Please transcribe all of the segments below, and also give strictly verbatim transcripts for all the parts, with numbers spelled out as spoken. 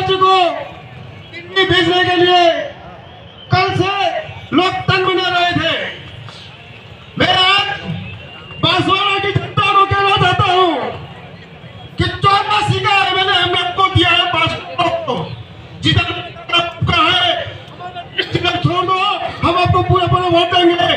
कुमार जी को दिल्ली भेजने के लिए कल से लोग तंग बना रहे थे। मैं आज बांसवाड़ा की जनता को कहना चाहता हूँ कि चौरासी का एमएलए हमने आपको दिया है, बांसवाड़ा को जिधर का है जिधर छोड़ दो, हम आपको पूरा पूरा वोट देंगे।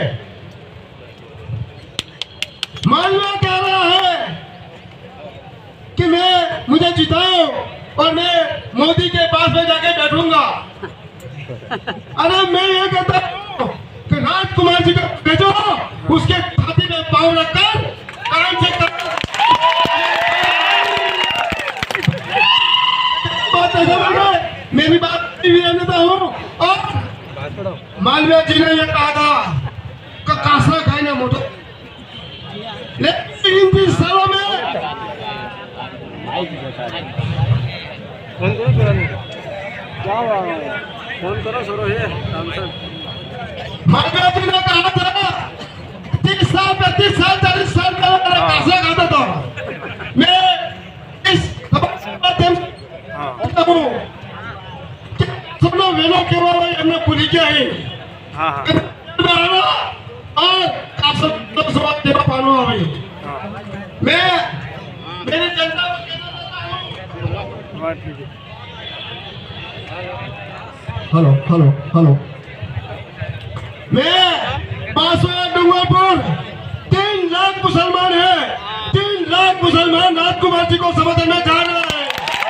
मालवीय कह रहा है कि मैं मुझे जिताओ और मैं मोदी के पास में जाके बैठूंगा। अरे मैं ये कहता हूँ कि राजकुमार जी को भेजो, उसके छाती में पाँव रखकर काम से कर। बात मेरी बात भी जानता हूँ। और मालवीय जी ने ये कहा था कि कासरा खाए ना मोटो, लेकिन इन तीस सालों में फोन करो तुरंत, क्या हुआ फोन करो सरो है मालवीय जी ने कहा था तीस साल पैंतीस साल चालीस साल का कासरा खाता था। मैं इस माध्यम से कहता हूँ कि सब लोग वेलों के बारे हमने पूरी किया है। हाँ हाँ और कासरा सवाल देवा पानो अभी मैं मेरे जनता को कहना चाहता हूँ। हेलो हेलो हेलो मैं बांसवाड़ा डूंगरपुर तीन लाख मुसलमान है, तीन लाख मुसलमान राजकुमार जी को समर्थन में जा रहे हैं।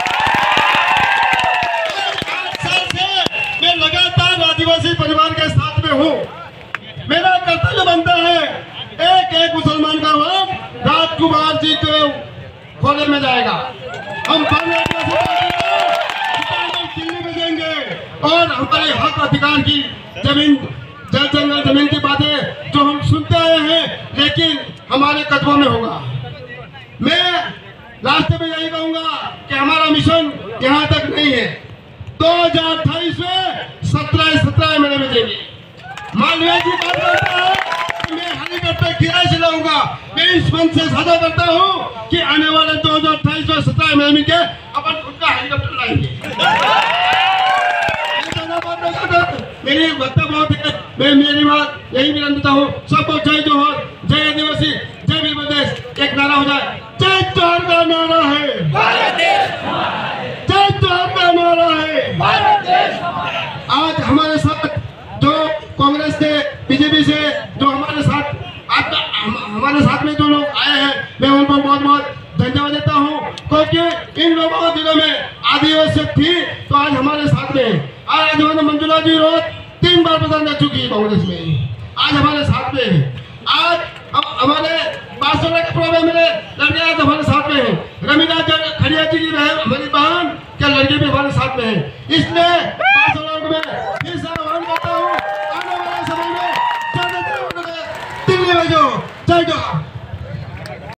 आठ साल से मैं लगातार आदिवासी परिवार के साथ में हूँ। मेरा कर्तव्य बनता है एक एक मुसलमान का वोट राजकुमार जी के खोले में जाएगा। हम दिल्ली में जाएंगे और हमारे हक अधिकार की जमीन जल जंगल जमीन की बातें जो हम सुनते आए हैं, लेकिन हमारे कदमों में होगा। मैं लास्ट में यही कहूंगा कि हमारा मिशन यहाँ तक नहीं है। दो हजार अट्ठाईस में सत्रह सत्रह एमएलए में देंगे। मालवीय जी बात करता है कि मैं हेलीकॉप्टर किराए से लाऊंगा। मैं इस मंच से साझा करता हूँ कि आने वाले दो हजार अट्ठाईस में सत्रह एमएलए के अपन खुद का हेलीकॉप्टर लाएंगे। मेरी वक्तव्य बहुत है, मैं मेरी बात यही विनम्रता हूँ। सबको जय जोहर, जय आदिवासी, जय वीर प्रदेश। एक नारा हो जाए, जय जोहर का नारा है, जय जोहर का नारा है। आज हमारे साथ जो कांग्रेस से बीजेपी से जो हमारे साथ आज हम, हमारे साथ में जो लोग आए हैं, मैं उनको बहुत बहुत धन्यवाद देता हूँ, क्योंकि इन लोगों के दिलों में आदिवासी थी तो आज हमारे साथ में। आज हमारे मंजुला जी रोज तीन बार प्रधान रह चुकी है कांग्रेस में, आज हमारे साथ में है। आज हमारे बांसवाड़ा के प्रोग्राम में लड़के आज हमारे साथ में है। रमीला खड़िया जी की बहन, हमारी बहन क्या लड़के भी हमारे साथ में है। इसलिए बांसवाड़ा में